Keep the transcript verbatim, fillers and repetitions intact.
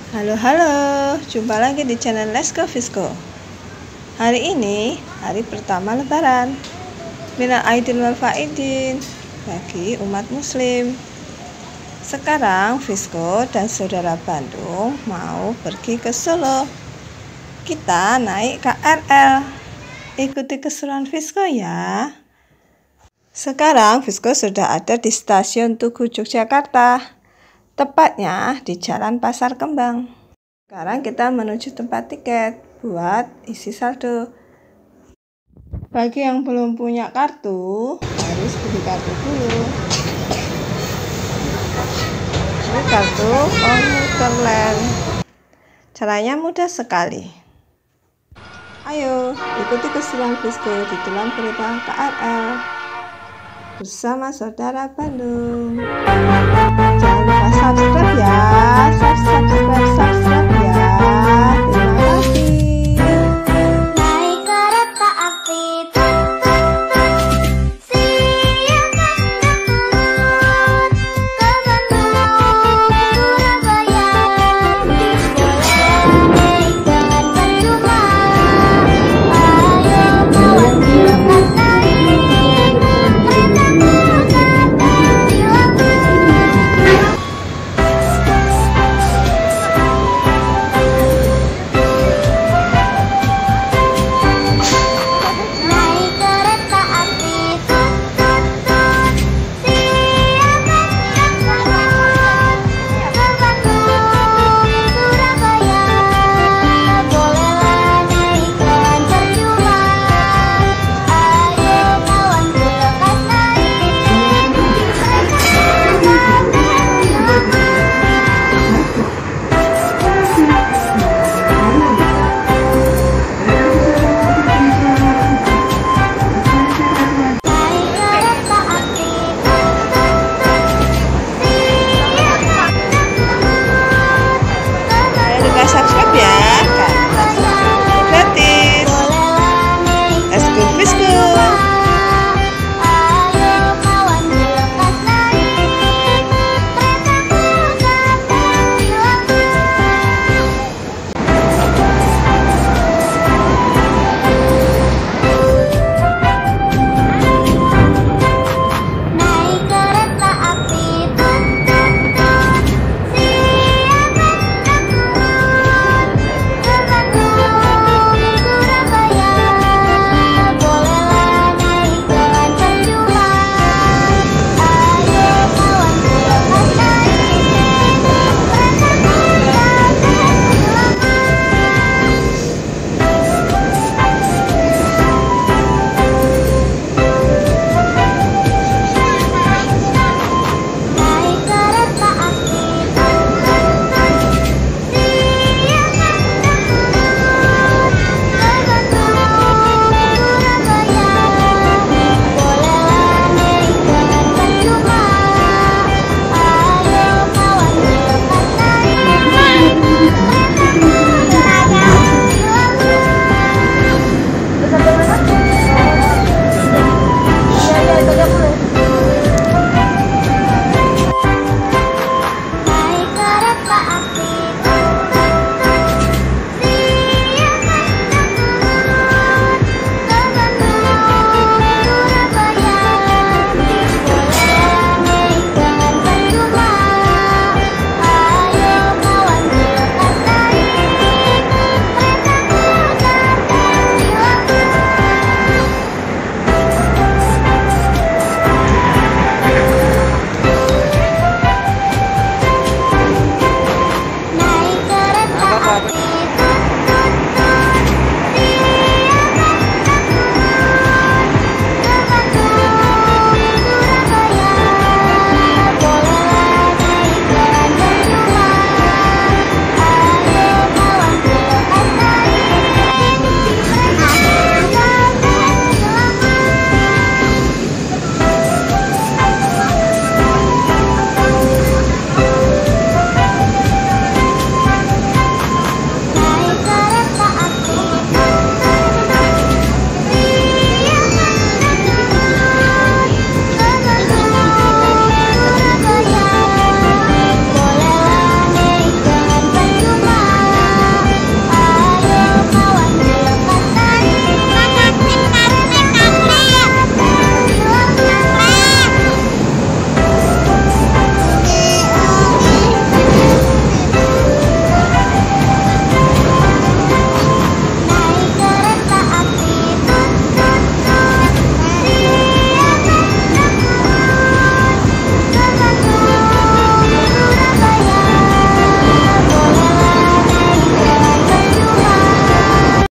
Halo halo, jumpa lagi di channel Let's Go Visco. Hari ini hari pertama Lebaran. Minal aidin wal faidin bagi umat muslim. Sekarang Visco dan saudara Bandung mau pergi ke Solo. Kita naik K R L. Ikuti keseruan Visco ya. Sekarang Visco sudah ada di stasiun Tugu Yogyakarta. Tepatnya di Jalan Pasar Kembang. Sekarang kita menuju tempat tiket buat isi saldo. Bagi yang belum punya kartu, harus beli kartu dulu. Ini kartu komuter lain. Caranya mudah sekali. Ayo, ikuti keseruan Visco di dalam kereta K R L bersama saudara Bandung. Jangan lupa subscribe ya, subscribe